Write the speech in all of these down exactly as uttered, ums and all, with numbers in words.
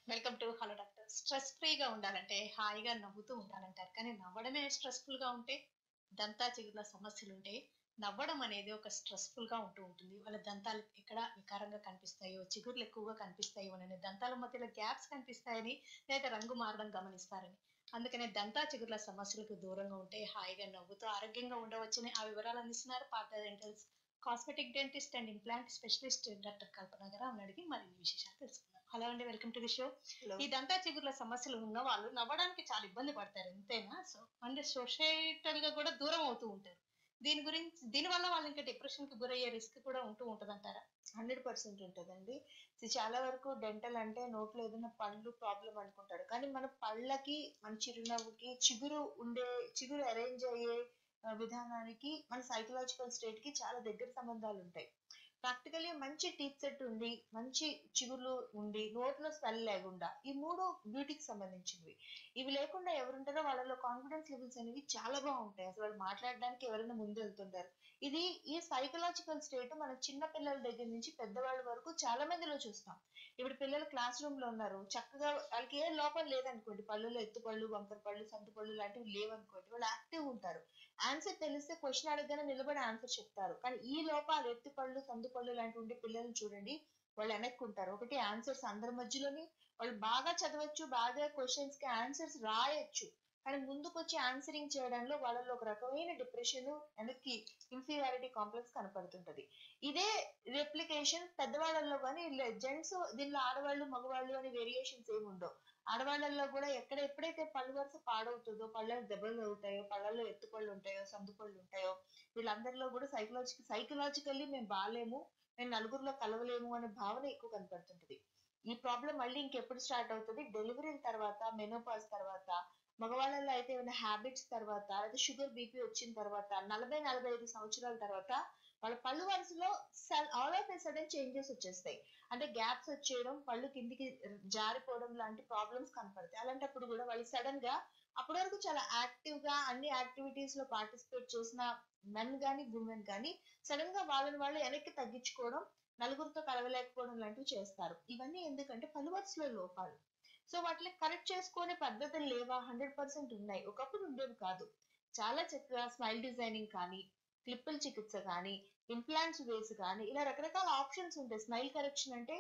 Welcome to hello doctor. Stress ఫ్రీగా ఉండాలంటే హాయిగా నవ్వుతూ ఉండాలంటారు. కానీ నవ్వడమే స్ట్రెస్‌ఫుల్ గా ఉంటే, దంతా చిగుర్ల సమస్యలుంటే, నవ్వడం అనేది ఒక స్ట్రెస్‌ఫుల్ గా ఉంటూ ఉంటుంది. వాళ్ళ దంతాలు ఎక్కడ వికారంగా కనిపిస్తాయో, చిగుర్లు ఎక్కువగా కనిపిస్తాయోనని, దంతాల మధ్యలో గ్యాప్స్ కనిపిస్తాయని, లేదా రంగు మారడం గమనిస్తారని. అందుకనే దంతా చిగుర్ల సమస్యలకు దూరంగా ఉంటే హాయిగా నవ్వుతూ ఆరోగ్యంగా ఉండవచ్చని ఆ వివరాలు అందిస్తున్నారు Partha dentals cosmetic dentist and implant specialist doctor Kalpana గారు. ఆమెను అడిగి మరిన్ని విశేషాలు తెలుసుకుందాం. హలో అండి, welcome to the show. Hello. ఈ దంతా చిగుర్ల సమస్యలు ఉన్న వాళ్ళు నవ్వడానికి చాలా ఇబ్బంది పడతారు, అంతేనా? సో అంటే సొసైటల్ గా కూడా దూరం అవుతూ ఉంటారు. దీని గురించి దీని వల్ల వాళ్ళు ఇంకా డిప్రెషన్ కి గురయ్యే రిస్క్ కూడా ఉంటూ ఉంటదంటారా? హండ్రెడ్ పర్సెంట్ ఉంటదండి. ఇది చాలా వరకు డెంటల్ అంటే నోట్లో ఏదైనా పళ్ళు ప్రాబ్లమ్ అనుకుంటారు. కానీ మన పళ్ళకి, మన చిరునవ్వుకి, చిగురు ఉండే చిగురు అరేంజ్ అయ్యే ఆహ్, విధానానికి, మన సైకలాజికల్ స్టేట్‌కి చాలా దగ్గర సంబంధాలుంటాయి. ప్రాక్టికల్లీ మంచి టీత్ సెట్ ఉండి, మంచి చిగుర్లు ఉండి, నోట్లో స్మెల్ లేకుండా ఈ మూడు బ్యూటీకి సంబంధించినవి. ఇవి లేకుండా ఎవరుంటారో వాళ్ళలో కాన్ఫిడెన్స్ లెవెల్స్ అనేవి చాలా బావుంటాయి. అసలు వాళ్ళు మాట్లాడడానికి ఎవరైనా ముందెళ్తుంటారు. ఇది ఈ సైకలాజికల్ స్టేట్ మన చిన్న పిల్లల దగ్గర నుంచి పెద్దవాళ్ళ వరకు చాలా మందిలో చూస్తాం. ఇప్పుడు పిల్లలు క్లాస్ రూమ్ లో ఉన్నారు, చక్కగా వాళ్ళకి ఏ లోపం లేదనుకోండి, పళ్ళులో ఎత్తుపళ్ళు, బంకర పళ్ళు, సందు పళ్ళు లాంటివి లేవనుకోండి, వాళ్ళు యాక్టివ్ ఉంటారు. ఆన్సర్ తెలిస్తే క్వశ్చన్ అడగగానే నిలబడి ఆన్సర్ చెప్తారు. కానీ ఈ లోపాలు ఎత్తుపళ్ళు, సందు పళ్ళు లాంటివి ఉండే పిల్లల్ని చూడండి, వాళ్ళు వెనక్కుంటారు. ఒకటి ఆన్సర్స్ అందరి మధ్యలోని వాళ్ళు బాగా చదవచ్చు, బాగా క్వశ్చన్స్ కి ఆన్సర్స్ రాయొచ్చు. కానీ ముందుకొచ్చి ఆన్సరింగ్ చేయడంలో వాళ్ళలో ఒక రకమైన డిప్రెషన్, వెనక్కి ఇన్ఫీరియారిటీ కాంప్లెక్స్ కనపడుతుంటది. ఇదే రెప్లికేషన్ పెద్దవాళ్ళలో కానీ జెంట్స్, దీనిలో ఆడవాళ్ళు మగవాళ్ళు అని వేరియేషన్స్ ఏమి ఉండవు. ఆడవాళ్ళలో కూడా ఎక్కడ ఎప్పుడైతే పళ్ళు వరుస పాడవుతుందో, పళ్ళలో దెబ్బలు తగులుతాయో, పళ్ళల్లో ఎత్తుపళ్ళు ఉంటాయో, సందుపళ్ళు ఉంటాయో, వీళ్ళందరిలో కూడా సైకలాజిక సైకలాజికల్లీ మేము బాలేము, మేము నలుగురిలో కలవలేము అనే భావన ఎక్కువ కనపడుతుంటది. ఈ ప్రాబ్లం మళ్ళీ ఇంకెప్పుడు స్టార్ట్ అవుతుంది? డెలివరీల తర్వాత, మెనోపాజ్ తర్వాత, మగవాళ్ళలో అయితే ఏమైనా హ్యాబిట్స్ తర్వాత, లేదా షుగర్ బీపీ వచ్చిన తర్వాత, నలభై నలభై ఐదు సంవత్సరాల తర్వాత వాళ్ళ పళ్ళు వరుసలో all of a sudden changes వచ్చేస్తాయి. అంటే గ్యాప్స్ వచ్చేయడం, పళ్ళు కిందికి జారిపోవడం లాంటి ప్రాబ్లమ్స్ కనపడతాయి. అలాంటప్పుడు కూడా వాళ్ళు సడన్ గా, అప్పటి వరకు చాలా యాక్టివ్ గా అన్ని యాక్టివిటీస్ లో పార్టిసిపేట్ చేసిన మెన్ గానీ, ఉమెన్ గానీ సడన్ గా వాళ్ళని వాళ్ళు వెనక్కి తగ్గించుకోవడం, నలుగురితో కలవలేకపోవడం లాంటివి చేస్తారు. ఇవన్నీ ఎందుకంటే పలు వరుసలో లోపాలు. సో వాటిని కరెక్ట్ చేసుకునే పద్ధతులు లేవా? హండ్రెడ్ పర్సెంట్ ఉన్నాయి. ఒకప్పుడు ఉండేవి కాదు. చాలా చక్కగా స్మైల్ డిజైనింగ్ కానీ, క్లిప్పుల చికిత్స కానీ, ఇంప్లాంట్స్ వేసి కానీ, ఇలా రకరకాల ఆప్షన్స్ ఉంటాయి. స్మైల్ కరెక్షన్ అంటే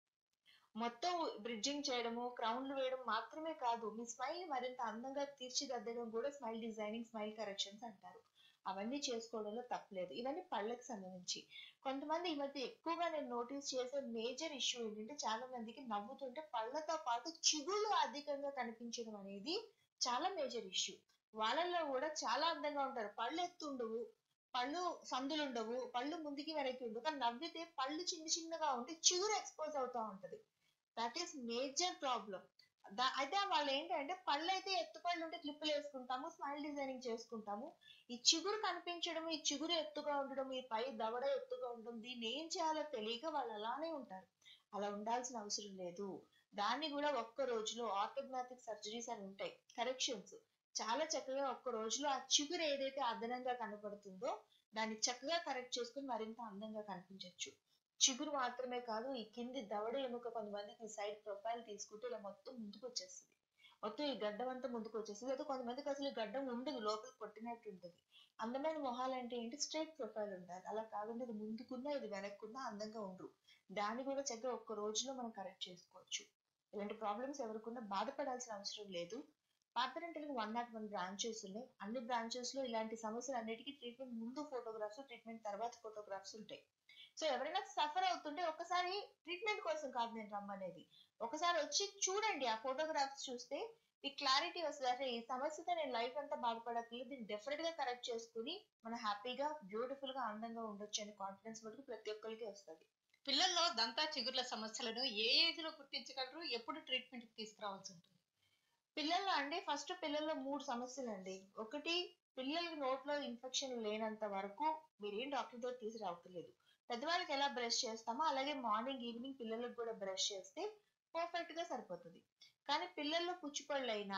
మొత్తం బ్రిడ్జింగ్ చేయడము, క్రౌన్లు వేయడం మాత్రమే కాదు, మీ స్మైల్ ని మరింత అందంగా తీర్చిదిద్దడం కూడా స్మైల్ డిజైనింగ్, స్మైల్ కరెక్షన్స్ అంటారు. అవన్నీ చేసుకోవడంలో తప్పలేదు. ఇవన్నీ పళ్ళకి సంబంధించి. కొంతమంది ఈ మధ్య ఎక్కువగా నేను నోటీస్ చేసే మేజర్ ఇష్యూ ఏంటంటే, చాలా మందికి నవ్వుతుంటే పళ్ళతో పాటు చిగుళ్ళు అధికంగా కనిపించడం అనేది చాలా మేజర్ ఇష్యూ. వాళ్ళల్లో కూడా చాలా అందంగా ఉంటారు, పళ్ళు ఎత్తుండవు, పళ్ళు సందులుండవు, పళ్ళు ముందుకి వెనక్కి ఉండవు, కానీ నవ్వితే పళ్ళు చిన్న చిన్నగా ఉంటే చిగురు ఎక్స్పోజ్ అవుతా ఉంటది. That is major problem. అయితే వాళ్ళు ఏంటంటే, పళ్ళు అయితే ఎత్తు పళ్ళు ఉంటే క్లిప్పులు వేసుకుంటాము, స్మైల్ డిజైనింగ్ చేసుకుంటాము. ఈ చిగురు కనిపించడం, ఈ చిగురు ఎత్తుగా ఉండడం, ఈ పై దవడ ఎత్తుగా ఉండడం, దీన్ని ఏం చేయాలో తెలియక వాళ్ళు అలానే ఉంటారు. అలా ఉండాల్సిన అవసరం లేదు. దాన్ని కూడా ఒక్క రోజులో ఆర్థోగ్నాటిక్ సర్జరీస్ అని ఉంటాయి, కరెక్షన్స్. చాలా చక్కగా ఒక్క రోజులో ఆ చిగురు ఏదైతే అదనంగా కనపడుతుందో దాన్ని చక్కగా కరెక్ట్ చేసుకుని మరింత అందంగా కనిపించవచ్చు. చిగురు మాత్రమే కాదు, ఈ కింది దవడ ఎముక కొంతమందికి సైడ్ ప్రొఫైల్ తీసుకుంటే ఇలా మొత్తం ముందుకు వచ్చేస్తుంది. మొత్తం ఈ గడ్డం అంతా ముందుకు వచ్చేస్తుంది. లేదా కొంతమందికి అసలు ఈ గడ్డం ఉండదు, లోపల కొట్టినట్టు ఉంటుంది. అందమైన మొహాలు అంటే ఏంటి? స్ట్రైట్ ప్రొఫైల్ ఉండాలి. అలా కాకుండా ఇది ముందుకున్నా ఇది వెనక్కున్నా అందంగా ఉండరు. దాన్ని కూడా చక్కగా ఒక్క రోజులో మనం కరెక్ట్ చేసుకోవచ్చు. ఇలాంటి ప్రాబ్లమ్స్ ఎవరికన్నా బాధపడాల్సిన అవసరం లేదు. పార్థరెంటల్‌కి వన్ నాట్ వన్ బ్రాంచెస్ ఉన్నాయి. అన్ని బ్రాంచెస్ లో ఇలాంటి సమస్యలు అన్నిటికీ ట్రీట్మెంట్ ముందు ఫోటోగ్రాఫ్స్, ట్రీట్మెంట్ తర్వాత ఫోటోగ్రాఫ్స్ ఉంటాయి. సో ఎవరైనా సఫర్ అవుతుంటే ఒక్కసారి ట్రీట్మెంట్ కోసం కాదు నేను రమ్మనేది, ఒకసారి వచ్చి చూడండి. ఆ ఫోటోగ్రాఫ్స్ చూస్తే ఈ క్లారిటీ వస్తుంది. అసలు ఈ సమస్యతో నేను లైఫ్ అంతా బాధపడట్లేదు, దీన్ని డెఫినెట్ గా కరెక్ట్ చేసుకుని మనం హ్యాపీగా, బ్యూటిఫుల్ గా, అందంగా ఉండొచ్చు అనే కాన్ఫిడెన్స్ మటుకు ప్రతి ఒక్కరికి వస్తుంది. పిల్లల్లో దంతా చిగుర్ల సమస్యలను ఏ ఏజ్ లో గుర్తించగలరు? ఎప్పుడు ట్రీట్మెంట్ కి తీసుకురావాల్సి ఉంటుంది? పిల్లల్లో అండి, ఫస్ట్ పిల్లల్లో మూడు సమస్యలండి. ఒకటి, పిల్లలకి నోట్లో ఇన్ఫెక్షన్ లేనంత వరకు మీరేం డాక్టర్ దగ్గర తీసుకురావట్లేదు. పెద్దవాళ్ళకి ఎలా బ్రష్ చేస్తామో అలాగే మార్నింగ్ ఈవినింగ్ పిల్లలకు కూడా బ్రష్ చేస్తే పర్ఫెక్ట్ గా సరిపోతుంది. కానీ పిల్లల్లో పుచ్చిపళ్ళైనా,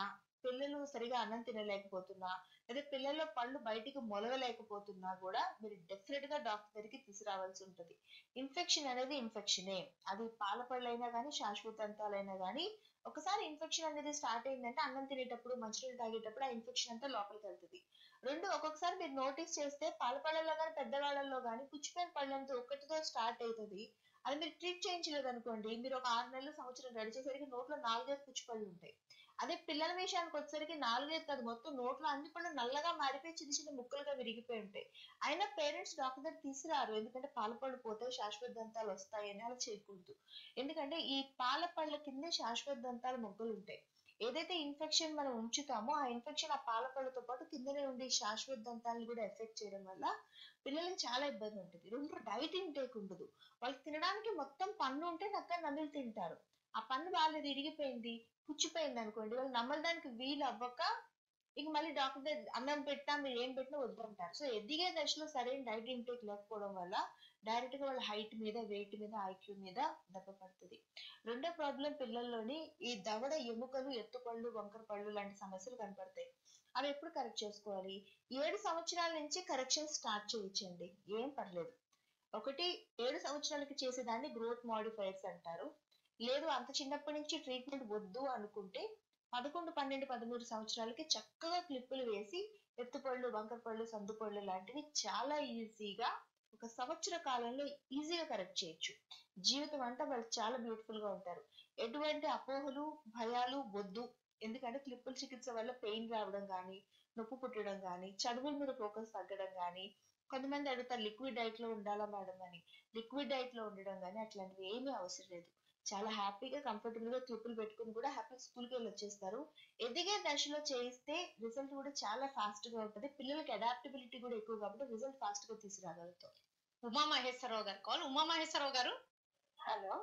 పిల్లలు సరిగా అన్నం తినలేకపోతున్నా, లేదా పిల్లల్లో పళ్ళు బయటికి మొలవలేకపోతున్నా కూడా మీరు డెఫినెట్ గా డాక్టర్ దగ్గరికి తీసుకురావాల్సి ఉంటుంది. ఇన్ఫెక్షన్ అనేది ఇన్ఫెక్షనే. అది పాల పళ్ళైనా కానీ శాశ్వత దంతాలైనా కానీ ఒకసారి ఇన్ఫెక్షన్ అనేది స్టార్ట్ అయిందంటే అన్నం తినేటప్పుడు మంచినీళ్ళు తాగేటప్పుడు ఆ ఇన్ఫెక్షన్ అంతా లోపలికి వెళ్తుంది. రెండు, ఒక్కొక్కసారి మీరు నోటీస్ చేస్తే పాల పళ్ళల్లో కానీ పెద్దవాళ్ళలో కానీ పుచ్చిపోయిన పళ్ళంతా ఒకటితో స్టార్ట్ అవుతుంది. అది మీరు ట్రీట్ చేయించలేదు అనుకోండి, మీరు ఒక ఆరు నెలలు సంవత్సరం గడిచేసరికి నోట్లో నాలుగైదు పుచ్చిపళ్ళు ఉంటాయి. అదే పిల్లల విషయానికి వచ్చేసరికి నాలుగైదు కాదు, మొత్తం నోట్లో అన్ని పళ్ళు నల్లగా మారిపోయి చిన్న చిన్న ముక్కలుగా విరిగిపోయి ఉంటాయి. అయినా పేరెంట్స్ డాక్టర్ దగ్గర తీసుకురారు, ఎందుకంటే పాల పళ్ళు పోతాయి శాశ్వత దంతాలు వస్తాయి అని అలా చేయకూడదు. ఎందుకంటే ఈ పాల పళ్ళ కిందే శాశ్వత దంతాలు మొగ్గలు ఉంటాయి. ఏదైతే ఇన్ఫెక్షన్ మనం ఉంచుతామో ఆ ఇన్ఫెక్షన్ ఆ పాల పళ్ళతో పాటు కిందనే ఉండే శాశ్వత దంతాలను కూడా ఎఫెక్ట్ చేయడం వల్ల పిల్లలకి చాలా ఇబ్బంది ఉంటుంది. రెండు, డైట్ ఇంటేక్ ఉండదు. వాళ్ళకి తినడానికి మొత్తం పన్ను ఉంటే నక్క నమిలి తింటారు. ఆ పన్ను వాళ్ళది ఇరిగిపోయింది, పుచ్చిపోయింది అనుకోండి, వాళ్ళు నమ్మడానికి వీలు అవ్వక ఇంక మళ్ళీ డాక్టర్ దగ్గర అన్నం పెట్టా మీరు ఏం పెట్టినా వద్దంటారు. సో ఎదిగే దశలో సరైన డైట్ ఇంటేక్ లేకపోవడం వల్ల డైరెక్ట్ గా వాళ్ళ హైట్ మీద, వెయిట్ మీద, ఐక్యూ మీద దెబ్బ పడుతుంది. రెండో ప్రాబ్లం పిల్లల్లోని ఈ దవడ ఎముకలు, ఎత్తుపళ్ళు, వంకర పళ్ళు లాంటి సమస్యలు కనపడతాయి. అవి ఎప్పుడు కరెక్ట్ చేసుకోవాలి? ఏడు సంవత్సరాల నుంచి కరెక్షన్ స్టార్ట్ చేయించండి, ఏం పర్లేదు. ఒకటి, ఏడు సంవత్సరాలకి చేసేదాన్ని గ్రోత్ మాడిఫైర్స్ అంటారు. లేదు అంత చిన్నప్పటి నుంచి ట్రీట్మెంట్ వద్దు అనుకుంటే పదకొండు, పన్నెండు, పదమూడు సంవత్సరాలకి చక్కగా క్లిప్పులు వేసి ఎత్తుపళ్ళు, వంకర పళ్ళు, సందుపళ్ళు లాంటివి చాలా ఈజీగా ఒక సంవత్సర కాలంలో ఈజీగా కరెక్ట్ చేయొచ్చు. జీవితం అంతా వాళ్ళు చాలా బ్యూటిఫుల్ గా ఉంటారు. ఎటువంటి అపోహలు, భయాలు వద్దు. ఎందుకంటే క్లిప్పుల చికిత్స వల్ల పెయిన్ రావడం కానీ, నొప్పి పుట్టడం కానీ, చదువుల మీద ఫోకస్ తగ్గడం కానీ, కొంతమంది అడుగుతారు లిక్విడ్ డైట్ లో ఉండాలా మేడం అని. లిక్విడ్ డైట్ లో ఉండడం కానీ అట్లాంటివి ఏమీ అవసరం లేదు. చాలా హ్యాపీగా కంఫర్టబుల్ గా క్లిప్పులు పెట్టుకుని కూడా హ్యాపీ స్కూల్కి వెళ్ళి వచ్చేస్తారు. ఎదిగే దశలో చేయిస్తే రిజల్ట్ కూడా చాలా ఫాస్ట్ గా ఉంటుంది. పిల్లలకి అడాప్టబిలిటీ కూడా ఎక్కువ కాబట్టి రిజల్ట్ ఫాస్ట్ గా తీసుకురాగలుగుతాం. ఉమా మహేశ్వరరావు గారు కాల్. ఉమా మహేశ్వరరావు గారు, హలో.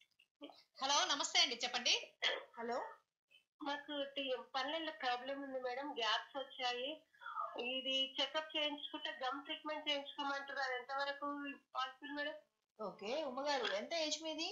హలో, నమస్తే అండి, చెప్పండి. హలో. మాకు పన్నెండు ప్రాబ్లం ఉంది మేడం, గ్యాప్స్ వచ్చాయి. ఇది చెకప్ చేయించుకుంటే గమ్ ట్రీట్మెంట్ చేయించుకోమంటారు, అది ఎంతవరకు పాసిబుల్ మేడం? ఓకే ఉమ్మ గారు, ఎంత ఏజ్ మీది?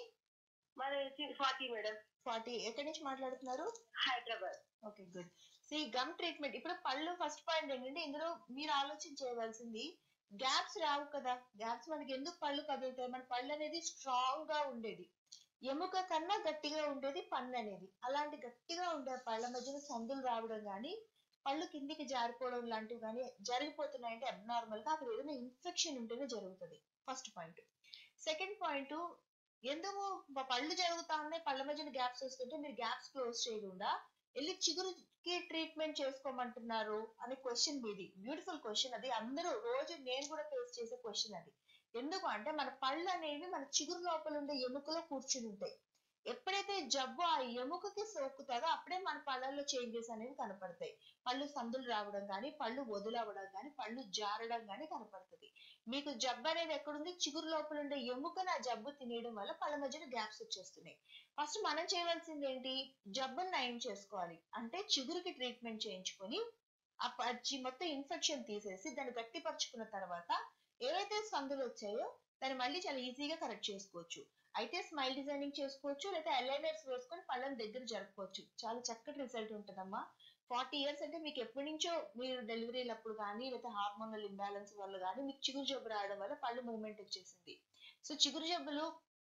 మరి ఫార్టీ మేడం. ఫార్టీ. ఎక్కడి నుంచి మాట్లాడుతున్నారు? Hyderabad. Okay, good. See gum treatment, ఇప్పుడు పళ్ళు ఫస్ట్ పాయింట్ ఏంటంటే ఇందులో మీరు ఆలోచన చేయవలసింది గ్యాప్స్ రావు కదా. గ్యాప్స్ మనకి ఎందుకు పళ్ళు కదులుతాయి? మన పళ్ళు అనేది స్ట్రాంగ్ గా ఉండేది, ఎముక కన్నా గట్టిగా ఉండేది పన్ను అనేది. అలాంటి గట్టిగా ఉండే పళ్ళ మధ్యన సందులు రావడం కానీ, పళ్ళు కిందికి జారిపోవడం లాంటివి కానీ జరిగిపోతున్నాయంటే అబ్నార్మల్ గా అక్కడ ఏదైనా ఇన్ఫెక్షన్ ఉంటేనే జరుగుతుంది. First point. సెకండ్ పాయింట్, ఎందుకు పళ్ళు జరుగుతా ఉన్నాయి, పళ్ళ మధ్యన గ్యాప్స్ వస్తుంటే మీరు గ్యాప్స్ క్లోజ్ చేయకుండా వెళ్ళి చిగురుకి ట్రీట్మెంట్ చేసుకోమంటున్నారు అనే క్వశ్చన్ మీది. బ్యూటిఫుల్ క్వశ్చన్ అది. అందరూ రోజు నేను కూడా ఫేస్ చేసే క్వశ్చన్ అది. ఎందుకు అంటే మన పళ్ళు అనేవి మన చిగురు లోపల ఉండే ఎముకలో కూర్చుని ఉంటాయి. ఎప్పుడైతే జబ్బు ఆ ఎముకకి సోకుతుందో అప్పుడే మన పళ్ళల్లో చేంజెస్ అనేవి కనపడతాయి. పళ్ళు సందులు రావడం కానీ, పళ్ళు వదులవడం కానీ, పళ్ళు జారడం కానీ కనపడుతుంది. మీకు జబ్బు అనేది ఎక్కడుంది? చిగురు లోపల ఉండే ఎముకను ఆ జబ్బు తినేయడం వల్ల పళ్ళ మధ్యన గ్యాప్స్ వచ్చేస్తున్నాయి. ఫస్ట్ మనం చేయవలసింది ఏంటి? జబ్బును నయం చేసుకోవాలి. అంటే చిగురుకి ట్రీట్మెంట్ చేయించుకొని ఆ మొత్తం ఇన్ఫెక్షన్ తీసేసి దాన్ని గట్టిపరుచుకున్న తర్వాత ఏవైతే సందులు వచ్చాయో దాన్ని మళ్ళీ చాలా ఈజీగా కరెక్ట్ చేసుకోవచ్చు. అయితే స్మైల్ డిజైనింగ్ చేసుకోవచ్చు, లేదా అలైనర్స్ వేసుకొని పళ్ళని దగ్గర జరుపుకోవచ్చు. చాలా చక్కటి రిజల్ట్ ఉంటుందమ్మా. ఫార్టీ ఇయర్స్ అంటే మీకు ఎప్పటి నుంచో మీరు డెలివరీలప్పుడు కానీ, లేదా హార్మోనల్ ఇంబ్యాలెన్స్ వల్ల కానీ మీకు చిగురు జబ్బు రావడం వల్ల పళ్ళు మూవ్మెంట్ వచ్చేసింది. సో చిగురు జబ్బులు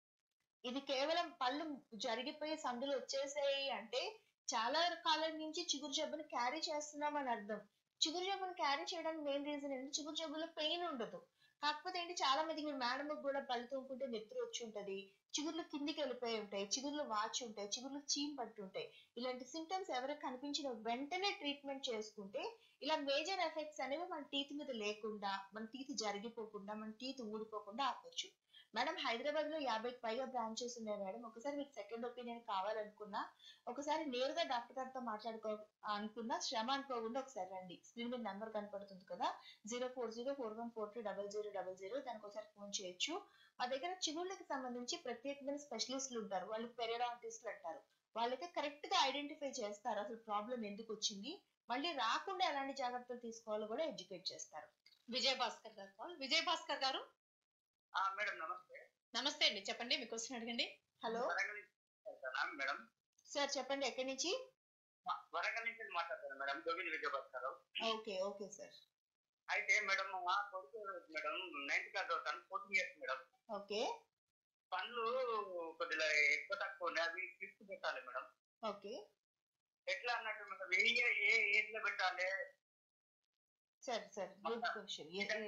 ఇది కేవలం పళ్ళు జరిగిపోయి సందులు వచ్చేసాయి అంటే చాలా కాలం నుంచి చిగురు జబ్బును క్యారీ చేస్తున్నాం అని అర్థం. చిగురు జబ్బును క్యారీ చేయడానికి మెయిన్ రీజన్ ఏంటి? చిగురు జబ్బులో పెయిన్ ఉండదు. కాకపోతే ఏంటి, చాలా మందికి మీరు మేడం కూడా పళ్ళు తోముకుంటే నెత్తురు వచ్చి ఉంటది, చిగుర్లు కిందికి వెళ్ళిపోయి ఉంటాయి, చిగుర్లు వాచి ఉంటాయి, చిగుర్లు చీమ్ పట్టి ఉంటాయి. ఇలాంటి సింటమ్స్ ఎవరికి కనిపించిన వెంటనే ట్రీట్మెంట్ చేసుకుంటే ఇలా మేజర్ ఎఫెక్ట్స్ అనేవి మన టీత్ మీద లేకుండా, మన టీత్ జరిగిపోకుండా, మన టీత్ ఊడిపోకుండా ఆపొచ్చు. మేడం హైదరాబాద్ లో యాభైకి పైగా బ్రాంచెస్ ఉన్నాయి మేడం. ఒకసారి మీకు సెకండ్ ఒపీనియన్ కావాలనుకున్నా, ఒకసారి నేరుగా డాక్టర్ గారితో మాట్లాడుకో అనుకున్నా, శ్రమ అనుకోకుండా ఒకసారి రండి. స్క్రీన్ మీద నెంబర్ కనపడుతుంది కదా, zero four zero four one four two double zero double zero దానికి ఒకసారి ఫోన్ చేయొచ్చు. మా దగ్గర చిగుళ్ళకి సంబంధించి ప్రత్యేకమైన స్పెషలిస్టులు ఉంటారు, వాళ్ళు పెరియాడాంటిస్టులు అంటారు. వాళ్ళైతే కరెక్ట్ గా ఐడెంటిఫై చేస్తారు అసలు ప్రాబ్లం ఎందుకు వచ్చింది, మళ్ళీ రాకుండా ఎలాంటి జాగ్రత్తలు తీసుకోవాలో కూడా ఎడ్యుకేట్ చేస్తారు. విజయ్ భాస్కర్ గారు కాల్. విజయ్ భాస్కర్ గారు, మేడం నమస్తే. నమస్తే అండి, చెప్పండి, మీ క్వశ్చన్ అడగండి. హలో మేడం సార్, చెప్పండి, ఎక్కడి నుంచి? వరంగల్ నుంచి మాట్లాడతాను madam, Govind Vijayabhaskar. Okay okay sir. అయితే మేడం మా కొడుకు మేడం నైన్త్ క్లాస్ చదువుతాను, ఫోర్టీన్ ఇయర్స్ మేడం. ఓకే పనులు కొద్దిగా ఎక్కువ తక్కువ ఉన్నాయి, అవి క్లిప్స్ పెట్టాలి మేడం. ఓకే ఎట్లా అన్నట్టు మేడం, ఏ ఏ ఏజ్ లో పెట్టాలి? Sir sir good question.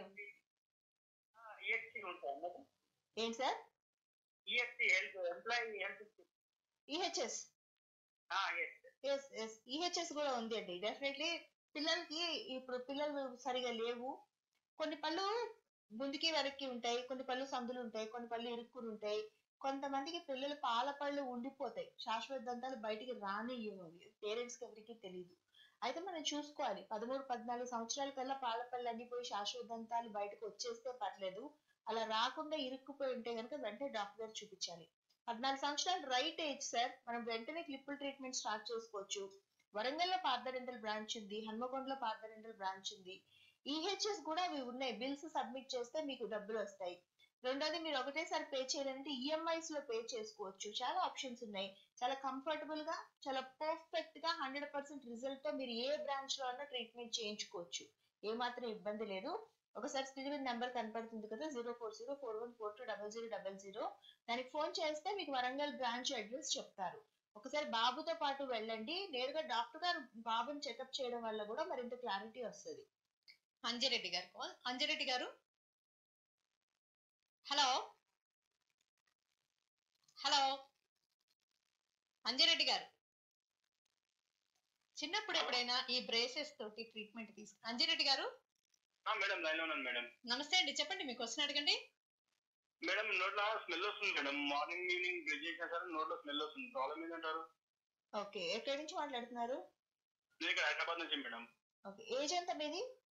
ESC ఉంటాయి మేడం, ఏంటి sir? ESC health employee health. EHS S S EHS కూడా ఉంది అండి. డెఫినెట్లీ పిల్లలకి ఇప్పుడు పిల్లలు సరిగా లేవు, కొన్ని పళ్ళు ముందుకి వెనక్కి ఉంటాయి, కొన్ని పళ్ళు సందులు ఉంటాయి, కొన్ని పళ్ళు ఇరుక్కుని ఉంటాయి. కొంతమందికి పిల్లలు పాల పళ్ళు ఉండిపోతాయి, శాశ్వత దంతాలు బయటికి రానియ్యవు, పేరెంట్స్ కి ఎవరికి తెలియదు. అయితే మనం చూసుకోవాలి, పదమూడు పద్నాలుగు సంవత్సరాల కల్లా పాల పళ్ళు అన్నిపోయి శాశ్వత దంతాలు బయటకు వచ్చేస్తే పర్లేదు, అలా రాకుండా ఇరుక్కుపోయి ఉంటే కనుక వెంటనే డాక్టర్ గారు చూపించాలి. పద్నాలుగు సంవత్సరాలు రైట్ ఏజ్ సార్, మనం వెంటనే క్లిప్పుల్ ట్రీట్మెంట్ స్టార్ట్ చేసుకోవచ్చు. వరంగల్లో పార్థడెంటల్ బ్రాంచ్ ఉంది, హన్మకొండలో పార్థడెంటల్ బ్రాంచ్ ఉంది. ఈహెచ్ఎస్ కూడా అవి ఉన్నాయి, బిల్స్ సబ్మిట్ చేస్తే మీకు డబ్బులు వస్తాయి. రెండోది, మీరు ఒకటేసారి పే చేయాలంటే ఈఎంఐస్ లో పే చేసుకోవచ్చు. చాలా ఆప్షన్స్ ఉన్నాయి, చాలా కంఫర్టబుల్ గా, చాలా పర్ఫెక్ట్ గా హండ్రెడ్ పర్సెంట్ రిజల్ట్ తో మీరు ఏ బ్రాంచ్ లో అన్నా ట్రీట్మెంట్ చేయించుకోవచ్చు, ఏ మాత్రం ఇబ్బంది లేదు. ఒకసారి స్క్రీన్ మీద నెంబర్ కనపడుతుంది కదా, zero four zero four one four two double zero double zero, దానికి ఫోన్ చేస్తే మీకు వరంగల్ బ్రాంచ్ అడ్రస్ చెప్తారు. ఒకసారి బాబుతో పాటు వెళ్ళండి, నేరుగా డాక్టర్ గారు బాబుని చెకప్ చేయడం వల్ల కూడా మరింత క్లారిటీ వస్తుంది. అంజిరెడ్డి గారు కాల్. అంజిరెడ్డి గారు, హలో హలో అంజిరెడ్డి గారు, చిన్నప్పుడు ఎప్పుడైనా ఈ బ్రేసెస్ తోటి ట్రీట్మెంట్ తీసుకు అంజిరెడ్డి గారు? మేడం లైన్ లో ఉన్నాను మేడం. నమస్తే అండి, చెప్పండి, మీ క్వశ్చన్ అడగండి. మేడం నోట్లో స్మెల్ వస్తుంది మేడం, మార్నింగ్ ఈవినింగ్ బ్రష్ చేసినా సరే నోట్లో స్మెల్ వస్తుంది, ప్రాబ్లం ఏంటంటారు? ఓకే, ఎక్కడి నుంచి మాట్లాడుతున్నారు? నేను ఇక్కడ హైదరాబాద్ నుంచి మేడం. ఓకే, ఏజ్ ఎంత మీది?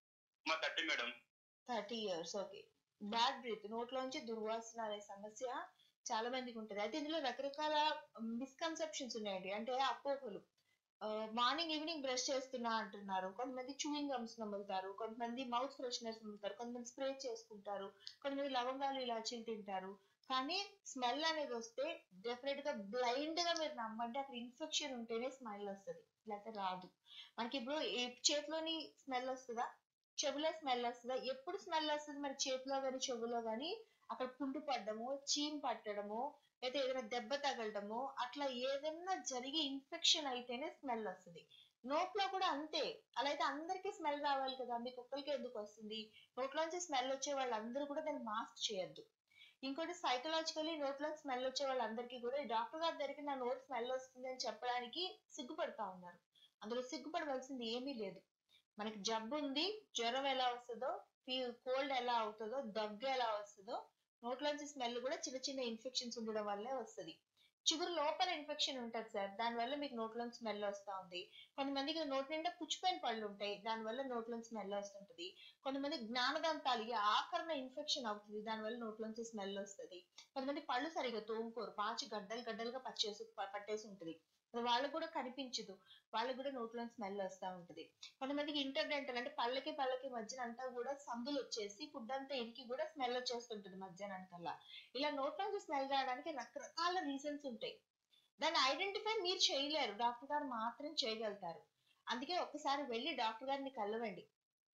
మా thirty madam. Thirty years. Okay, bad breath, నోట్లోంచి దుర్వాసన అనే సమస్య చాలా మందికి ఉంటుంది. అయితే ఇందులో రకరకాల మిస్కన్సెప్షన్స్ ఉన్నాయండి, అంటే అపోహలు. మార్నింగ్ ఈవినింగ్ బ్రష్ చేస్తున్నా అంటున్నారు, కొంతమంది చూయింగ్ గమ్స్ నమ్ముతారు, కొంతమంది మౌత్ ఫ్రెషనర్స్ నమ్ముతారు, కొంతమంది స్ప్రే చేసుకుంటారు, కొంతమంది లవంగాలు ఇలాచీలు తింటారు. కానీ స్మెల్ అనేది వస్తే డెఫినెట్ గా బ్లైండ్ గా మీరు నమ్మండి, అక్కడ ఇన్ఫెక్షన్ ఉంటేనే స్మెల్ వస్తుంది, లేకపోతే రాదు. మనకి ఇప్పుడు ఈ చేతిలోని స్మెల్ వస్తుందా, చెవులో స్మెల్ వస్తుందా? ఎప్పుడు స్మెల్ వస్తుంది మరి చేతిలో కానీ చెవులో కానీ? అక్కడ పుండు పడ్డము, చీమ్ పట్టడము, అయితే ఏదైనా దెబ్బ తగలడము, అట్లా ఏదైనా జరిగి ఇన్ఫెక్షన్ అయితేనే స్మెల్ వస్తుంది. నోట్లో కూడా అంతే. అలా అయితే అందరికీ స్మెల్ రావాలి కదా, మీకు ఒక్కరికి ఎందుకు వస్తుంది? నోట్లోంచి స్మెల్ వచ్చే వాళ్ళందరూ కూడా దాన్ని మాస్క్ చేయొద్దు. ఇంకోటి, సైకలాజికలీ నోట్లో స్మెల్ వచ్చే వాళ్ళందరికీ కూడా డాక్టర్ గారి దగ్గరికి నా నోట్ స్మెల్ వస్తుంది అని చెప్పడానికి సిగ్గుపడతా ఉన్నారు. అందులో సిగ్గుపడవలసింది ఏమీ లేదు. మనకి జబ్బు ఉంది, జ్వరం ఎలా వస్తుందో, కోల్డ్ ఎలా అవుతుందో, దగ్గు ఎలా వస్తుందో, నోట్లోంచి స్మెల్ కూడా చిన్న చిన్న ఇన్ఫెక్షన్స్ ఉండడం వల్లే వస్తుంది. చిగురు లోపల ఇన్ఫెక్షన్ ఉంటుంది సార్, దానివల్ల మీకు నోట్లోంచి స్మెల్ వస్తూ ఉంది. కొంతమందికి నోటి నిండా పుచ్చిపోయిన పళ్ళు ఉంటాయి, దానివల్ల నోట్లోంచి స్మెల్ వస్తుంటది. కొంతమంది జ్ఞానదంతాలు ఆకరణ ఇన్ఫెక్షన్ అవుతుంది, దానివల్ల నోట్లోంచి స్మెల్ వస్తుంది. కొంతమంది పళ్ళు సరిగా తోముకోరు, పాచి గడ్డలు గడ్డలుగా పచ్చేసి పట్టేసి ఉంటుంది, వాళ్ళకు కూడా కనిపించదు, వాళ్ళకు కూడా నోట్లోంచి స్మెల్ వస్తూ ఉంటుంది. కొంతమందికి ఇంటర్డెంటల్, అంటే పళ్ళకి పళ్ళకి మధ్యన అంతా కూడా సందులు వచ్చేసి ఫుడ్ అంతా ఇరికి కూడా స్మెల్ వచ్చేస్తుంటుంది మధ్యాహ్నానికల్లా. ఇలా నోట్లోంచి స్మెల్ రావడానికి రకరకాల రీజన్స్ ఉంటాయి. దాన్ని ఐడెంటిఫై మీరు చేయలేరు, డాక్టర్ గారు మాత్రం చేయగలుగుతారు. అందుకే ఒక్కసారి వెళ్ళి డాక్టర్ గారిని కలవండి.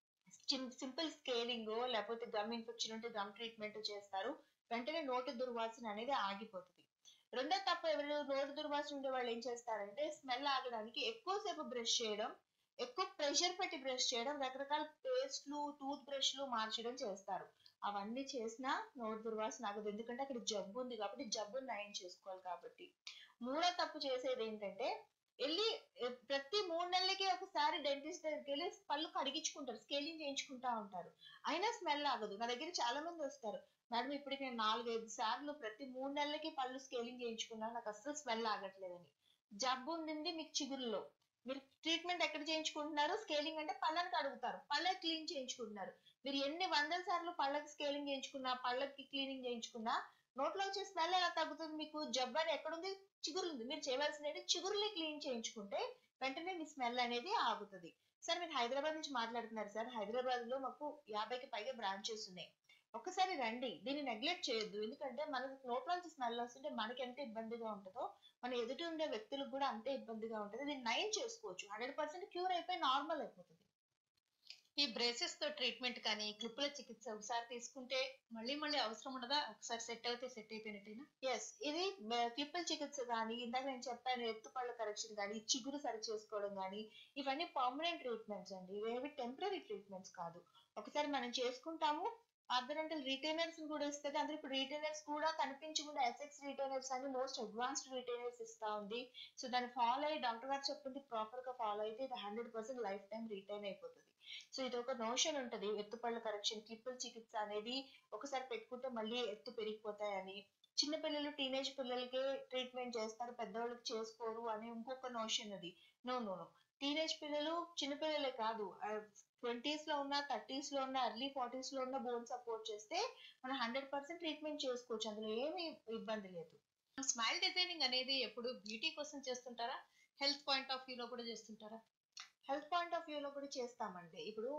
సింపుల్ స్కేలింగ్, లేకపోతే గమ్ ఇన్ఫెక్షన్ ఉంటే గమ్ ట్రీట్మెంట్ చేస్తారు, వెంటనే నోటి దుర్వాసన అనేది ఆగిపోతుంది. రెండో తప్ప ఎవరు నోటి దుర్వాసన ఉండే వాళ్ళు ఏం చేస్తారంటే, స్మెల్ ఆగడానికి ఎక్కువసేపు బ్రష్ చేయడం, ఎక్కువ ప్రెషర్ పెట్టి బ్రష్ చేయడం, రకరకాల పేస్ట్లు, టూత్ బ్రష్లు మార్చడం చేస్తారు. అవన్నీ చేసినా నోటి దుర్వాసన ఆగదు, ఎందుకంటే అక్కడ జబ్బు ఉంది కాబట్టి, జబ్బును నయం చేసుకోవాలి కాబట్టి. మూడో తప్పు చేసేది ఏంటంటే, వెళ్ళి ప్రతి మూడు నెలలకి ఒకసారి డెంటిస్ట్ దగ్గరికి వెళ్ళి పళ్ళు కడిగించుకుంటారు, స్కేలింగ్ చేయించుకుంటా ఉంటారు, అయినా స్మెల్ ఆగదు. నా దగ్గర చాలా మంది వస్తారు, మేడం ఇప్పటికి నేను నాలుగైదు సార్లు ప్రతి మూడు నెలలకి పళ్ళు స్కేలింగ్ చేయించుకున్నాను, నాకు అస్సలు స్మెల్ ఆగట్లేదని. జబ్బు ఉంది మీకు చిగురులో, మీరు ట్రీట్మెంట్ ఎక్కడ చేయించుకుంటున్నారు? స్కేలింగ్ అంటే పళ్ళని కడుగుతారు, పళ్ళ క్లీన్ చేయించుకుంటున్నారు. మీరు ఎన్ని వందల సార్లు పళ్ళకి స్కేలింగ్ చేయించుకున్నా, పళ్ళకి క్లీనింగ్ చేయించుకున్నా నోట్లో వచ్చే స్మెల్ ఎలా తగ్గుతుంది? మీకు జబ్బు అని ఎక్కడుంది? చిగురు ఉంది. మీరు చేయవలసింది చిగురుని క్లీన్ చేయించుకుంటే వెంటనే మీ స్మెల్ అనేది ఆగుతుంది. సార్ మీరు హైదరాబాద్ నుంచి మాట్లాడుతున్నారు సార్, హైదరాబాద్ లో మాకు యాభైకి పైగా బ్రాంచెస్ ఉన్నాయి. ఒక్కసారి రండి, దీన్ని నెగ్లెక్ట్ చేయొద్దు, ఎందుకంటే మనకి నోట్లోంచి స్మెల్ వస్తుంటే మనకి ఎంత ఇబ్బందిగా ఉంటుందో మన ఎదుటి ఉండే వ్యక్తులకు కూడా అంతే ఇబ్బందిగా ఉంటుంది. దీన్ని నయం చేసుకోవచ్చు, హండ్రెడ్ పర్సెంట్ క్యూర్ అయిపోయి నార్మల్ అయిపోతుంది. ఈ బ్రేసెస్ తో ట్రీట్మెంట్ కానీ క్లిప్పుల చికిత్స ఒకసారి తీసుకుంటే మళ్ళీ మళ్ళీ అవసరం ఉండదా? ఒకసారి సెట్ అయితే సెట్ అయిపోయినట్టేనా? ఎస్, ఇది క్లిప్పుల చికిత్స కానీ, ఇందాక నేను చెప్పాను ఎత్తుపళ్ళ కరెక్షన్ కానీ, చిగురు సరి చేసుకోవడం కానీ, ఇవన్నీ పర్మనెంట్ ట్రీట్మెంట్స్ అండి, ఇవేవి టెంపరీ ట్రీట్మెంట్స్ కాదు. ఒకసారి మనం చేసుకుంటాము, ఆర్థోడెంటల్ రిటైనర్స్ కూడా ఇస్తుంది. అందులో ఇప్పుడు రిటైనర్స్ కూడా కనిపించకుండా ఎస్ఎక్స్ రిటైనర్స్ అని మోస్ట్ అడ్వాన్స్డ్ రిటైనర్స్ ఇస్తా ఉంది. సో దాన్ని ఫాలో అయ్యి డాక్టర్ గారు చెప్పింది ప్రాపర్ గా ఫాలో అయితే ఇది hundred percent lifetime retain అయిపోతుంది. సో ఇది ఒక నోషన్ ఉంటది, ఎత్తుపళ్ళ కరెక్షన్ క్లిప్పుల చికిత్స అనేది ఒకసారి పెట్టుకుంటే మళ్ళీ ఎత్తు పెరిగిపోతాయని. చిన్నపిల్లలు టీనేజ్ పిల్లలకే ట్రీట్మెంట్ చేస్తారు, పెద్దవాళ్ళకి చేసుకోరు అని ఇంకొక నోషన్ అది. నో నో నో టీనేజ్ పిల్లలు చిన్నపిల్లలే కాదు, ట్వంటీస్ లో ఉన్న, థర్టీస్ లో ఉన్న, ఎర్లీ ఫార్టీస్ లో ఉన్న బోన్ సపోర్ట్ చేస్తే మనం హండ్రెడ్ పర్సెంట్ ట్రీట్మెంట్ చేసుకోవచ్చు, అందులో ఏమీ ఇబ్బంది లేదు. స్మైల్ డిజైనింగ్ అనేది ఎప్పుడు బ్యూటీ కోసం చేస్తుంటారా, హెల్త్ పాయింట్ ఆఫ్ వ్యూ లో కూడా చేస్తుంటారా? హెల్త్ పాయింట్ ఆఫ్ వ్యూ లో కూడా చేస్తామండి. ఇప్పుడు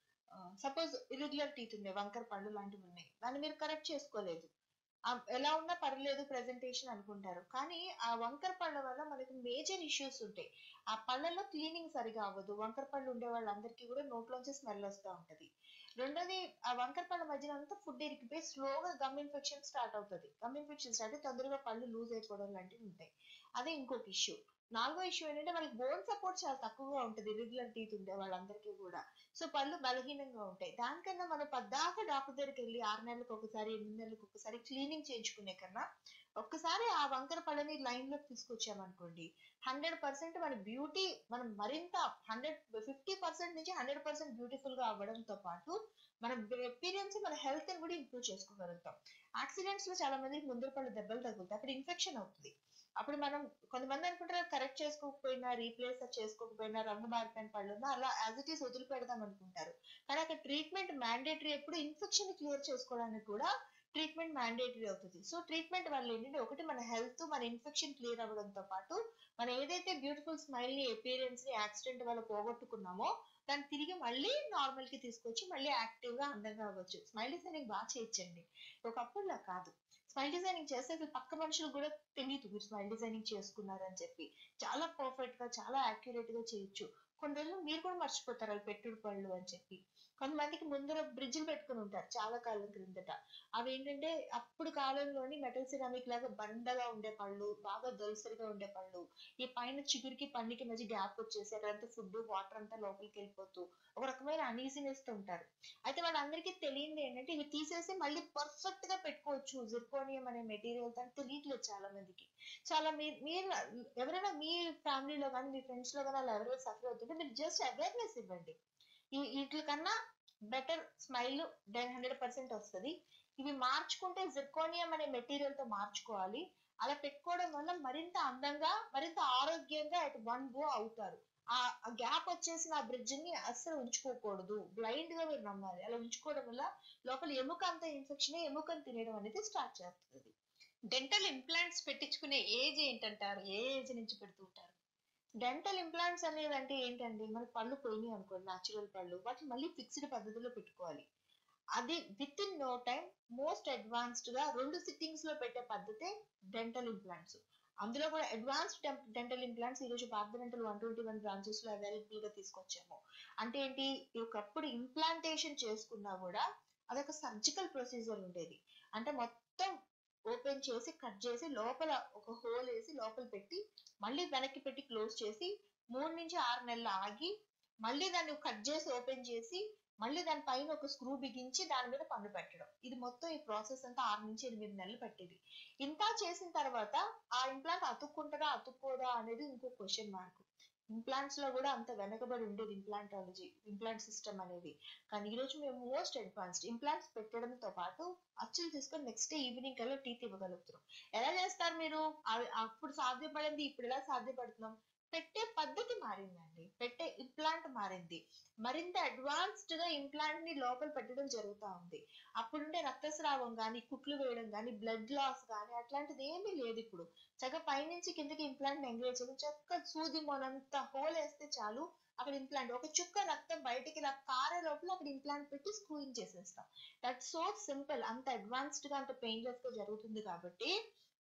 సపోజ్ ఇర్రెగ్యులర్ టీత్ ఉన్నాయి, వంకర పళ్ళు లాంటివి ఉన్నాయి, దాన్ని మీరు కరెక్ట్ చేసుకోలేదు, ఆ, ఎలా ఉన్నా పర్లేదు ప్రెజెంటేషన్ అనుకుంటారు, కానీ ఆ వంకర పళ్ళ వల్ల మనకి మేజర్ ఇష్యూస్ ఉంటాయి. ఆ పళ్ళలో క్లీనింగ్ సరిగా అవ్వదు, వంకర పళ్ళు ఉండే వాళ్ళందరికీ కూడా నోట్లోంచి స్మెల్ వస్తూ ఉంటది. రెండోది, ఆ వంకర పళ్ళ మధ్యన అంతా ఫుడ్ ఇరికిపోయి స్లోగా గమ్ ఇన్ఫెక్షన్ స్టార్ట్ అవుతుంది. గమ్ ఇన్ఫెక్షన్ స్టార్ట్ అయితే తొందరగా పళ్ళు లూజ్ అయిపోవడం లాంటివి ఉంటాయి. అదే ఇంకొక ఇష్యూ. నాలుగో ఇష్యూ ఏంటంటే వాళ్ళకి బోన్ సపోర్ట్ చాలా తక్కువగా ఉంటుంది ఇర్రెగ్యులర్ టీత్ ఉండే వాళ్ళందరికీ కూడా. సో పళ్ళు బలహీనంగా ఉంటాయి. దానికన్నా మనం పద్దాక డాక్టర్ దగ్గరికి వెళ్ళి ఆరు నెలలకు ఒకసారి, ఎనిమిది నెలలకు ఒకసారి క్లీనింగ్ చేయించుకునే కన్నా ఒక్కసారి ఆ వంకర పళ్ళని లైన్ లోకి తీసుకొచ్చామనుకోండి, హండ్రెడ్ పర్సెంట్ మన బ్యూటీ మనం మరింత హండ్రెడ్ ఫిఫ్టీ పర్సెంట్ నుంచి హండ్రెడ్ పర్సెంట్ బ్యూటిఫుల్ గా అవ్వడంతో పాటు మన ఎపీరియన్స్, మన హెల్త్ ని కూడా ఇంప్రూవ్ చేసుకోగలుగుతాం. యాక్సిడెంట్స్ లో చాలా మందికి ముందర పళ్ళు దెబ్బలు తగులుతాయి, అక్కడ ఇన్ఫెక్షన్ అవుతుంది. అప్పుడు మనం కొంతమంది అనుకుంటారు కరెక్ట్ చేసుకోకపోయినా, రీప్లేస్ చేసుకోకపోయినా, రంగు మారిపోయిన పళ్ళు ఉన్నా అలా యాజ్ ఇట్ ఈస్ వదిలి పెడదాం అనుకుంటారు. కానీ అక్కడ ట్రీట్మెంట్ మ్యాండేటరీ, ఎప్పుడు ఇన్ఫెక్షన్ క్లియర్ చేసుకోవడానికి కూడా ట్రీట్మెంట్ మ్యాండేటరీ అవుతుంది. సో ట్రీట్మెంట్ వల్ల ఏంటంటే ఒకటి మన హెల్త్, మన ఇన్ఫెక్షన్ క్లియర్ అవ్వడంతో పాటు మనం ఏదైతే బ్యూటిఫుల్ స్మైల్ ని, అపియరెన్స్ ని యాక్సిడెంట్ వల్ల పోగొట్టుకున్నామో దాన్ని తిరిగి మళ్ళీ నార్మల్ కి తీసుకొచ్చి మళ్ళీ యాక్టివ్ గా అందంగా అవ్వచ్చు. స్మైల్ డిజైనింగ్ బాగా చేయొచ్చండి, ఒకప్పుడులా కాదు. స్మైల్ డిజైనింగ్ చేస్తే అసలు పక్క మనుషులు కూడా తెలియదు మీరు స్మైల్ డిజైనింగ్ చేసుకున్నారని చెప్పి. చాలా పర్ఫెక్ట్ గా, చాలా యాక్యురేట్ గా చేయొచ్చు. కొన్ని రోజులు మీరు కూడా మర్చిపోతారు అవి పెట్టుడు పళ్ళు అని చెప్పి. కొంతమందికి ముందర బ్రిడ్జిలు పెట్టుకుని ఉంటారు చాలా కాలం క్రిందట, అవి ఏంటంటే అప్పుడు కాలంలోని మెటల్ సిరామిక్ లాగా బండగా ఉండే పళ్ళు, బాగా దొలసరిగా ఉండే పళ్ళు. ఈ పైన చిగురికి పన్నుకి మధ్య గ్యాప్ వచ్చేసి అక్కడంతా ఫుడ్, వాటర్ అంతా లోపలికి వెళ్ళిపోతూ ఒక రకమైన అనీజినెస్ తో ఉంటారు. అయితే వాళ్ళందరికీ తెలియదు ఏంటంటే ఇవి తీసేసి మళ్ళీ పర్ఫెక్ట్ గా పెట్టుకోవచ్చు జిర్కోనియం అనే మెటీరియల్, అని తెలియట్లేదు చాలా మందికి. చాలా మీరు మీరు ఎవరైనా మీ ఫ్యామిలీలో కానీ, మీ ఫ్రెండ్స్ లో కానీ అలా ఎవరైనా సఫర్ అవుతుంటే మీరు జస్ట్ అవేర్నెస్ ఇవ్వండి. వీటి కన్నా బెటర్ స్మైల్ హండ్రెడ్ పర్సెంట్ వస్తుంది. ఇవి మార్చుకుంటే జిర్కోనియం అనే మెటీరియల్ తో మార్చుకోవాలి. అలా పెట్టుకోవడం వల్ల మరింత అందంగా, మరింత ఆరోగ్యంగా అట్ వన్ గో అవుతారు. ఆ గ్యాప్ వచ్చేసిన ఆ బ్రిడ్జ్ ని అస్సలు ఉంచుకోకూడదు, బ్లైండ్ గా మీరు నమ్మాలి. అలా ఉంచుకోవడం వల్ల లోపల ఎముక అంత ఇన్ఫెక్షన్, ఎముకను తినేయడం అనేది స్టార్ట్ చేస్తుంది. డెంటల్ ఇంప్లాంట్స్ పెట్టించుకునే ఏజ్ ఏంటంటారు? ఏ ఏజ్ నుంచి పెడుతుంటారు? డెంటల్ ఇంప్లాంట్స్ అనేది అంటే ఏంటండి, మన పళ్ళు పోయినాయి అనుకోండి, న్యాచురల్ పళ్ళు, వాటిని మళ్ళీ ఫిక్స్డ్ పద్ధతిలో పెట్టుకోవాలి. అది within no time most advanced గా రెండు సిట్టింగ్స్ లో పెట్టే పద్ధతే డెంటల్ ఇంప్లాంట్స్. అందులో కూడా అడ్వాన్స్డ్ డెంటల్ ఇంప్లాంట్స్ ఈ రోజు Bharat dental one twenty one branches లో అవైలబుల్ గా తీసుకొచ్చాము. అంటే ఏంటి, ఒకప్పుడు ఇంప్లాంటేషన్ చేసుకున్నా కూడా అదొక సర్జికల్ ప్రొసీజర్ ఉండేది. అంటే మొత్తం ఓపెన్ చేసి, కట్ చేసి, లోపల ఒక హోల్ వేసి లోపల పెట్టి మళ్ళీ వెనక్కి పెట్టి క్లోజ్ చేసి మూడు నుంచి ఆరు నెలలు ఆగి మళ్ళీ దాన్ని కట్ చేసి ఓపెన్ చేసి మళ్ళీ దాని పైన ఒక స్క్రూ బిగించి దాని మీద పన్ను పెట్టడం. ఇది మొత్తం ఈ ప్రాసెస్ అంతా ఆరు నుంచి ఎనిమిది నెలలు పట్టేది. ఇంత చేసిన తర్వాత ఆ ఇంప్లాంట్ అతుక్కుంటుందా అతుక్కోదా అనేది ఇంకో క్వశ్చన్ మార్క్. ఇంప్లాంట్స్ లో కూడా అంత వెనకబడి ఉండేది ఇంప్లాంటాలజీ, ఇంప్లాంట్ సిస్టమ్ అనేది. కానీ ఈ రోజు మేము మోస్ట్ అడ్వాన్స్డ్ ఇంప్లాంట్స్ పెట్టడంతో పాటు అచ్చులు తీసుకొని నెక్స్ట్ డే ఈవినింగ్ కల్లా టీత్ ఇవ్వగలుగుతున్నాం. ఎలా చేస్తారు మీరు? అప్పుడు సాధ్యపడింది ఇప్పుడు ఎలా సాధ్యపడుతున్నాం? పెట్టే పద్ధతి మారిందండి, పెట్టే ఇంప్లాంట్ మారింది, మరింత అడ్వాన్స్డ్ గా ఇంప్లాంట్ ని లోపల పెట్టడం జరుగుతూ ఉంది. అప్పుడుండే రక్తస్రావం కానీ, కుట్లు వేయడం కానీ, బ్లడ్ లాస్ కానీ అట్లాంటిది ఏమీ లేదు ఇప్పుడు. చక్కగా పైనుంచి కిందకి ఇంప్లాంట్ ఎంగేజ్ చేయడం, చక్కగా సూది మొనంత హోల్ వేస్తే చాలు అక్కడ ఇంప్లాంట్, ఒక చుక్క రక్తం బయటికి ఇలా కారే లోపల అక్కడ ఇంప్లాంట్ పెట్టి స్క్రూయింగ్ చేసేస్తాం. That so simple. అంత అడ్వాన్స్డ్ గా, అంత పెయిన్లెస్ గా జరుగుతుంది కాబట్టి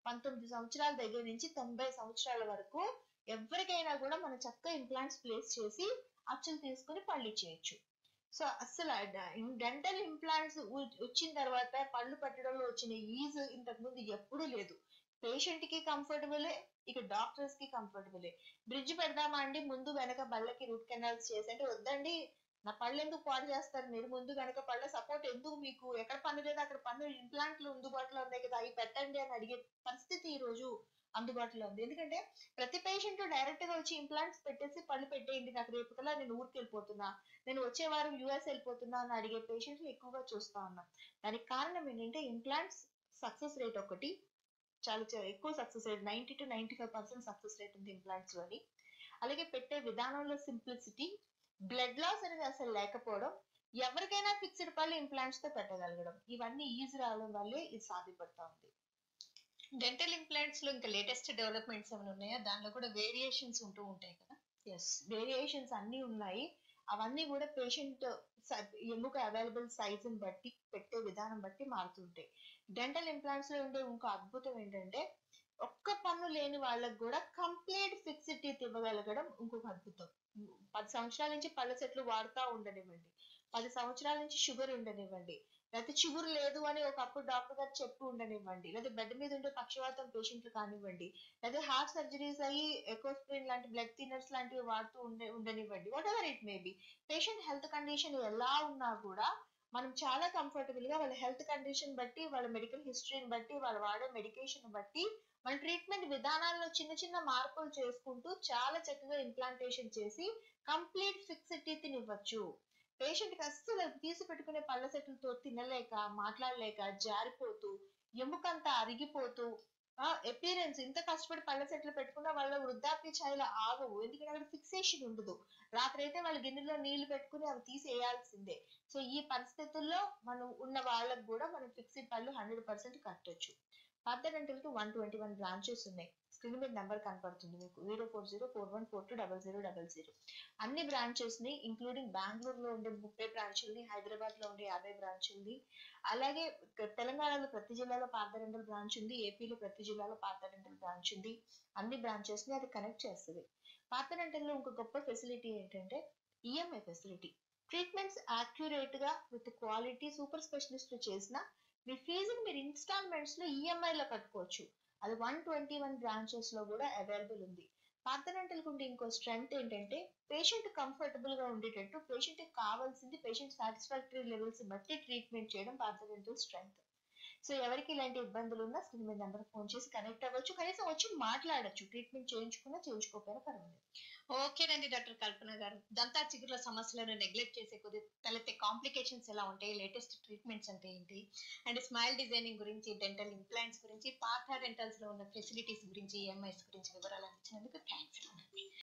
పంతొమ్మిది సంవత్సరాల దగ్గర నుంచి తొంభై సంవత్సరాల వరకు ఎవరికైనా కూడా మనం చక్కగా ఇంప్లాంట్స్ ప్లేస్ చేసి అచ్చులు తీసుకుని పళ్ళు ఇచ్చేయచ్చు. సో అసలు డెంటల్ ఇంప్లాంట్స్ వచ్చిన తర్వాత పళ్ళు పట్టడంలో వచ్చిన ఈజ్ ఇంతకు ముందు ఎప్పుడూ లేదు. పేషెంట్ కి కంఫర్టబులే, ఇక డాక్టర్స్ కి కంఫర్టబులే. బ్రిడ్జ్ పెడదామా అండి, ముందు వెనక పళ్ళకి రూట్ కెనాల్స్ చేసి అంటే వద్దండి, నా పళ్ళు ఎందుకు పాడు చేస్తారు మీరు, ముందు వెనక పళ్ళ సపోర్ట్ ఎందుకు మీకు, ఎక్కడ పన్ను లేదు అక్కడ పన్ను ఇంప్లాంట్లు అందుబాటులో ఉన్నాయి కదా అవి పెట్టండి అని అడిగే పరిస్థితి ఈ రోజు అందుబాటులో ఉంది. ఎందుకంటే ప్రతి పేషెంట్ డైరెక్ట్ గా వచ్చి ఇంప్లాంట్స్ పెట్టేసి పళ్ళు పెట్టేయండి నాకు రేపు కల్లా నేను ఊరికి వెళ్ళిపోతున్నా, నేను వచ్చే వారం యూఎస్ వెళ్ళిపోతున్నా అని అడిగే పేషెంట్స్ ఎక్కువగా చూస్తా ఉన్నాం. దానికి కారణం ఏంటంటే ఇంప్లాంట్స్ సక్సెస్ రేట్ ఒకటి చాలా చాలా ఎక్కువ success rate, ninety two ninety five percent success rate ఉంది ఇంప్లాంట్స్ లోని. అలాగే పెట్టే విధానంలో సింప్లిసిటీ, బ్లడ్ లాస్ అనేది అసలు లేకపోవడం, ఎవరికైనా ఫిక్స్డ్ పళ్ళు ఇంప్లాంట్స్ తో పెట్టగలగడం, ఇవన్నీ ఈజీ రావడం వల్లే ఇది సాధ్యపడతా ఉంది. డెంటల్ ఇంప్లాంట్స్ లో ఇంకా లేటెస్ట్ డెవలప్మెంట్స్ ఏమైనా ఉన్నాయా, దానిలో కూడా వేరియేషన్స్ ఉంటూ ఉంటాయి కదా? ఎస్, వేరియేషన్స్ అన్ని ఉన్నాయి. అవన్నీ కూడా పేషెంట్ ఎముక అవైలబుల్ సైజ్ ని బట్టి పెట్టే విధానం బట్టి మారుతుంటాయి. డెంటల్ ఇంప్లాంట్స్ లో ఉండే ఇంకో అద్భుతం ఏంటంటే ఒక్క పన్ను లేని వాళ్ళకి కూడా కంప్లీట్ ఫిక్స్డ్ టీత్ ఇవ్వగలగడం ఇంకొక అద్భుతం. పది సంవత్సరాల నుంచి పళ్ళ సెట్లు వాడుతూ ఉండనివ్వండి, పది సంవత్సరాల నుంచి షుగర్ ఉండనివ్వండి, లేకపోతే షుగర్ లేదు అని ఒకప్పుడు డాక్టర్ గారు చెప్పి ఉండనివ్వండి, లేదా బెడ్ మీద ఉండే పక్షవాతం పేషెంట్లు కానివ్వండి, లేదా హార్ట్ సర్జరీస్ అయ్యి ఎకోస్ప్రిన్ లాంటి బ్లడ్ థిన్నర్స్ లాంటివి వాడుతూ ఉండే ఉండనివ్వండి, whatever it may be, patient health condition ఎలా ఉన్నా కూడా మనం చాలా కంఫర్టబుల్ గా వాళ్ళ హెల్త్ కండిషన్ బట్టి, వాళ్ళ మెడికల్ హిస్టరీని బట్టి, వాళ్ళు వాడే మెడికేషన్ బట్టి మన ట్రీట్మెంట్ విధానాల్లో చిన్న చిన్న మార్పులు చేసుకుంటూ చాలా చక్కగా ఇంప్లాంటేషన్ చేసి కంప్లీట్ ఫిక్స్డ్ టీత్ ఇవ్వచ్చు. పేషెంట్ కి అస్సలు తీసి పెట్టుకునే పళ్ళ సెట్లతో తినలేక, మాట్లాడలేక, జారిపోతూ, ఎముకంతా అరిగిపోతూ, ఆ ఎపీరెన్స్ ఇంత కష్టపడి పళ్ళ సెట్లు పెట్టుకున్న వాళ్ళ వృద్ధాప్య ఛాయలు ఆగవు. ఎందుకంటే అక్కడ ఫిక్సేషన్ ఉండదు. రాత్రి అయితే వాళ్ళ గిన్నెలో నీళ్లు పెట్టుకుని అవి తీసేయాల్సిందే. సో ఈ పరిస్థితుల్లో మనం ఉన్న వాళ్ళకు కూడా మనం ఫిక్స్డ్ పళ్ళు హండ్రెడ్ పర్సెంట్ కట్టొచ్చు. పార్థ డెంటల్ కి వన్ ట్వంటీ వన్ బ్రాంచెస్ ఉన్నాయి. స్క్రీన్ మీద నెంబర్ కనపడుతుంది మీకు, zero four zero four one four two double zero double zero. అన్ని బ్రాంచెస్ ని ఇంక్లూడింగ్ బెంగళూరులో ఉండే ముప్పై బ్రాంచుల్ని, హైదరాబాద్ లో ఉండే యాభై బ్రాంచుల్ని, అలాగే తెలంగాణలో ప్రతి జిల్లాలో పార్థ డెంటల్ బ్రాంచ్ ఉంది, ఏపీలో ప్రతి జిల్లాలో పార్థ డెంటల్ బ్రాంచ్ ఉంది. అన్ని బ్రాంచెస్ ని అది కనెక్ట్ చేస్తుంది. పార్థ డెంటల్ లో ఇంకో గొప్ప ఫెసిలిటీ ఏంటంటే ఈఎంఐ ఫెసిలిటీ. ట్రీట్మెంట్స్ యాక్యురేట్ గా విత్ క్వాలిటీ సూపర్ స్పెషలిస్ట్ చేసిన మీ ఫీజుని మీరు ఇన్స్టాల్మెంట్స్ లో ఈఎంఐ లో కట్టుకోవచ్చు. అది వన్ ట్వంటీ వన్ బ్రాంచెస్ లో కూడా అవైలబుల్ ఉంది. పార్థ డెంటల్ కు ఉండే ఇంకో స్ట్రెంగ్త్ ఏంటంటే పేషెంట్ కంఫర్టబుల్ గా ఉండేటట్టు పేషెంట్ కి కావాల్సింది పేషెంట్ సాటిస్ఫాక్టరీ లెవెల్స్ బట్టి ట్రీట్మెంట్ చేయడం పార్థ డెంటల్ స్ట్రెంగ్త్. సో ఎవరికి ఇలాంటి ఇబ్బందులు ఉన్నా స్క్రీన్ మీద నెంబర్ ఫోన్ చేసి కనెక్ట్ అవ్వచ్చు, కనీసం వచ్చి మాట్లాడొచ్చు. ట్రీట్మెంట్ చేయించుకున్నా చేయించుకోకపోయినా పర్వాలేదు. ఓకేనండి డాక్టర్ కల్పన గారు, దంతా చిగుర్ల సమస్యలను నెగ్లెక్ట్ చేసే కొద్ది తలెత్తే కాంప్లికేషన్స్ ఎలా ఉంటాయి, లేటెస్ట్ ట్రీట్మెంట్స్ అంటే ఏంటి, అండ్ స్మైల్ డిజైనింగ్ గురించి, డెంటల్ ఇంప్లాంట్స్ గురించి, పార్థ డెంటల్స్ లో ఉన్న ఫెసిలిటీస్ గురించి, ఈఎంఐస్ గురించి వివరాలు అందించినందుకు థ్యాంక్స్.